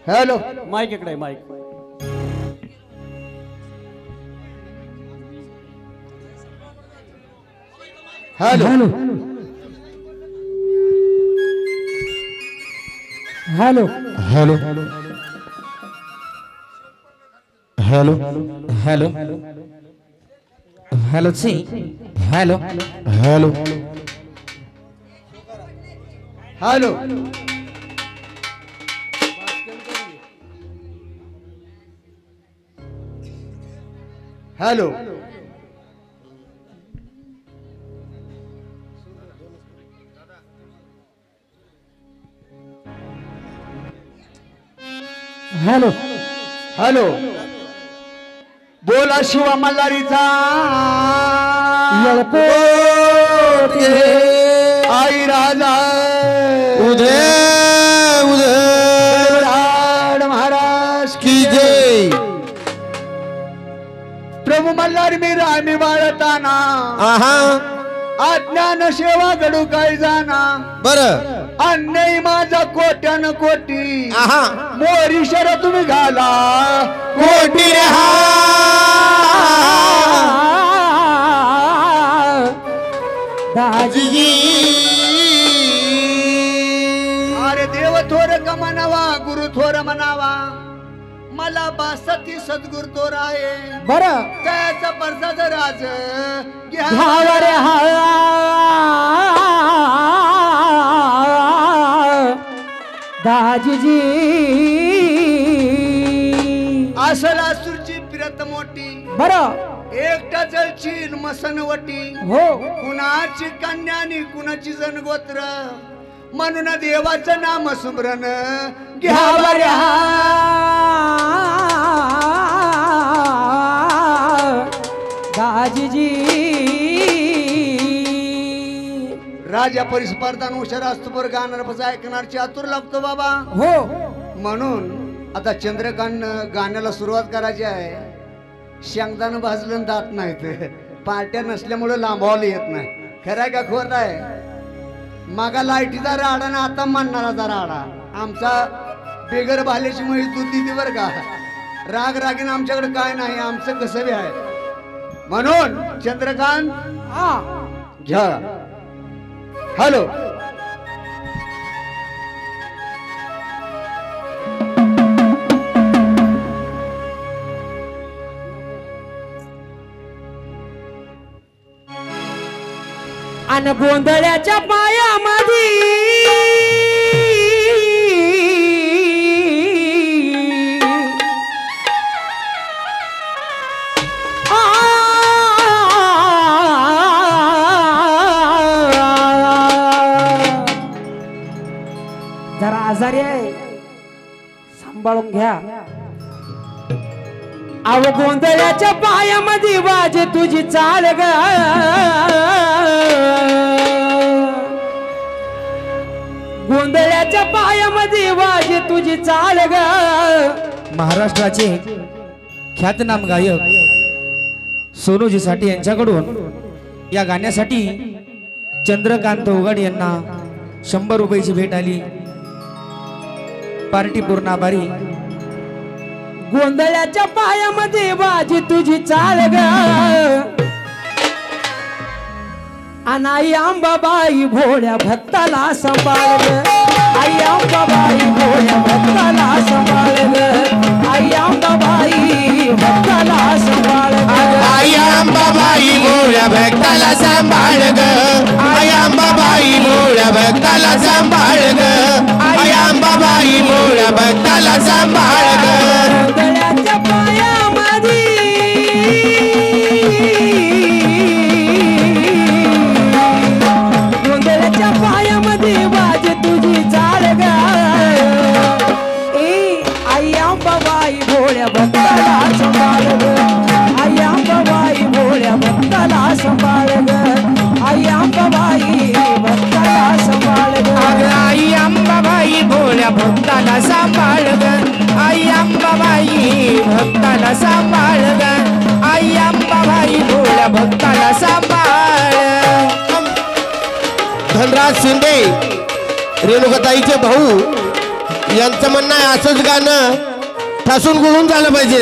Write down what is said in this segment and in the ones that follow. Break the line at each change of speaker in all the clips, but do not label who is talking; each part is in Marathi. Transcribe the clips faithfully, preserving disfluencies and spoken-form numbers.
हॅलो
माईक इकडे mike
hello
hello
hello hello
hello hello सी hello
hello hello hello
hello
hello बोला शिवा मल्हारीचा
येळकोट
आई राजा
उदय उदय
लाड महाराज
की जय।
प्रभू मल्हार मी रामी बाळताना
आहा
अज्ञान सेवा घडू काय जाना
बर
अन्याय माझा कोट्यान कोटी
आहा
मोरी शर तुम्ही घाला
कोटी रे हा
दाजी
अरे देव थोर का म्हणावा गुरु थोर म्हणावा मला बासती सद्गुरु थोर आहे
बर
त्याचा प्रसाद राज
घ्यावर हा दाजीजी
असला सुरची फिरत मोठी
बर
एकटा जलची मसनवटी
हो
कुणाची कन्या आणि कुणाची जनगोत्र म्हणून देवाचं नाम सुमरण
घ्यावर
घ्यावर
दाजीजी
राजा परिस्पर्धा हुशार असतो पर गाणार पसा ऐकणारची आतुर लागतो बाबा
हो
म्हणून आता चंद्रकांत गाण्याला सुरुवात करायची आहे शेंगदाणं भाजलं दात नाहीत पार्ट्या नसल्यामुळे लांबवायला येत नाही खरं आहे का खोट आहे मागा लाईटीचा राडा ना आता मानणाराचा राडा आमचा बेगर भाल्याची माहिती दूध दिली बरं का राग रागीन आमच्याकडे काय नाही आमचं कसं बी आहे म्हणून चंद्रकांत
हा
घ्या हॅलो
अन गोंधळ्याच्या पायामध्ये जरा आजारी आहे सांभाळून घ्या अव गोंधळ्याच्या पायामध्ये वाजे तुझी चाल ग गोंधळ्याच्या पायामध्ये वाजे तुझी चाल ग
महाराष्ट्राचे ख्यातनाम गायक सोनूजी साठे यांच्याकडून या गाण्यासाठी चंद्रकांत उघड यांना शंभर रुपयाची भेट आली पार्टी पूर्ण आभारी
गोंधळ्याच्या पायामध्ये वाजे तुझी चाल ग अनाई अंबाबाई भोळ्या भक्ताला सांभाळ ग आई अंबाबाई भोळ्या भक्ताला सांभाळ ग आई अंबाबाई भक्ताला सांभाळ ग
आई अंबाबाई भोळ्या भक्ताला सांभाळ ग आई अंबाबाई भोळ्या भक्ताला सांभाळ ग आई अंबाबाई भोळ्या भक्ताला सांभाळ ग
गोंधळ्याच्या पायामध्ये गोंधळ्याच्या पायामध्ये वाजे तुझी चाल ग ए आई अंबाबाई भोळ्या भक्ताला सांभाळ ग आई अंबाबाई भोळ्या भक्ताला सांभाळ ग आई अंबाबाई भक्ताला सांभाळ ग
आई अंबाबाई भोळ्या भक्ताला सांभाळ ग आई अंबाबाई भक्ताला सांभाळ ग आई अंबाबाई भोळ्या भक्ताला सांभाळ धनराज शिंदे रेणुकाताईचे भाऊ यांचं म्हणणं आहे असंच गाणं ठासून गुळून झालं पाहिजे.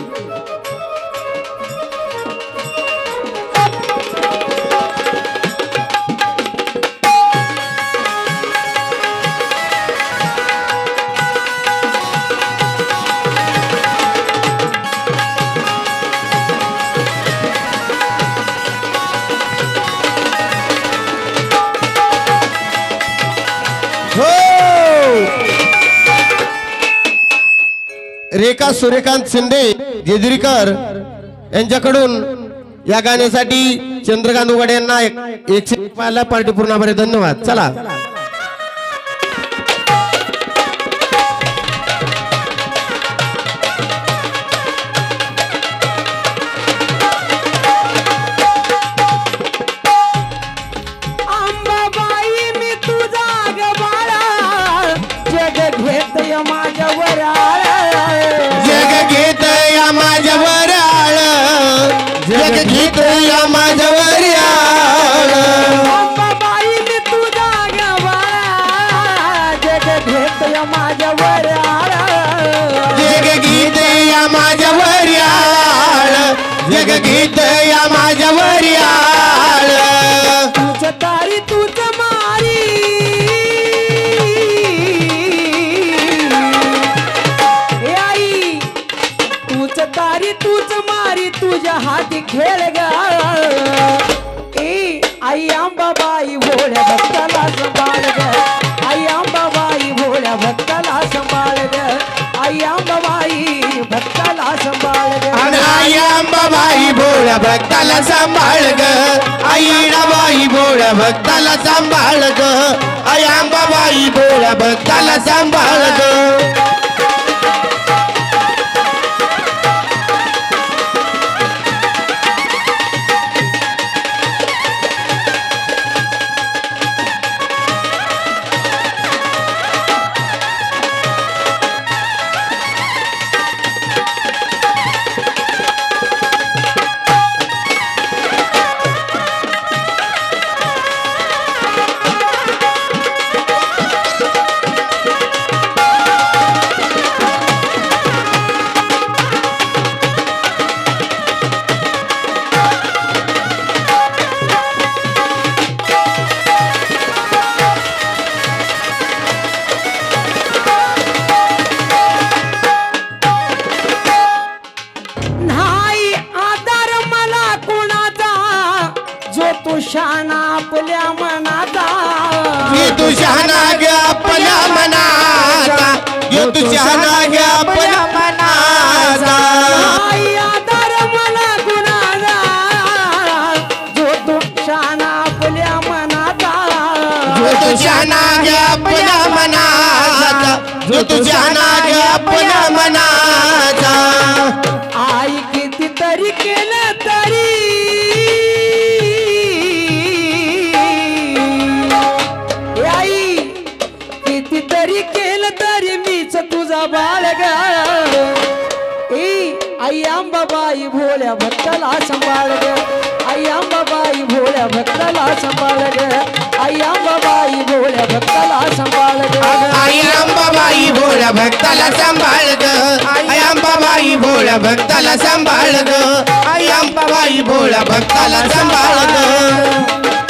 रेखा सूर्यकांत शिंदे जेजुरीकर यांच्याकडून या गाण्यासाठी चंद्रकांत उघाडे यांना एकशे एक पाहिला पार्टी पूर्ण धन्यवाद. चला जग गीत या माझ्यावर आळ
अंबाबाई मी तुझा गवाळा जग घेत या माझ्यावर आळ
जग गीत या माझ्यावर आळ जग गीत या माझ्यावर आळ
तुझ तारी तुझ मारी आई तुझ तारी तुझ मारी तुझ्या हाती खेळ ग ए आई अंबाबाई भोळ्या भक्ताला संभाळ ग आई अंबाबाई भोळ्या भक्ताला संभाळ ग आई अंबाबाई भक्ताला संभाळ ग
आई अंबाबाई भोळ्या भक्ताला सांभाळ ग आई बाई भोळ्या भक्ताला सांभाळ ग आई अंबाबाई भोळ्या भक्ताला सांभाळ ग.
शाना आपल्या मनाचा
ये तू शहाणा ग आपल्या मनाचा ये तू शहाणा ग आपल्या मनाचा
आई आधार मला गुणाचा जो तू शाना आपल्या मनाचा
जो तू शहाणा ग आपल्या मनाचा जो तू शहाणा ग आपल्या मनाचा
आई किती तरी केलं तरी तरी केलं तरी मीच तुझा बाळग ए आई अंबाबाई भोळ्या भक्ताला सांभाळ ग आई अंबाबाई भोळ्या भक्ताला सांभाळ ग आई अंबाबाई भोळ्या भक्ताला सांभाळ ग
आई अंबाबाई भोळ्या भक्ताला सांभाळ ग आई अंबाबाई भोळ्या भक्ताला सांभाळ ग आई अंबाबाई भोळ्या भक्ताला सांभाळ ग.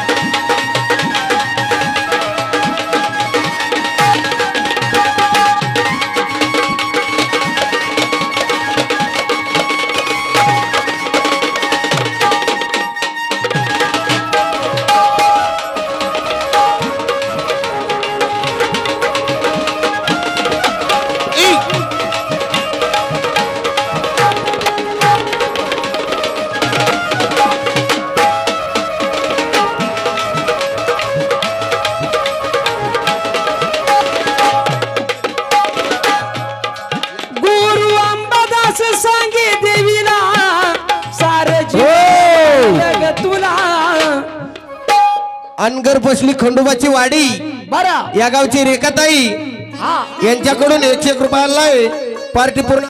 अनगर बसली खंडोबाची वाडी
बरा
या गावची रेखाताई
हा
यांच्याकडून एकशे एक रुपयाला पार्टी पूर्ण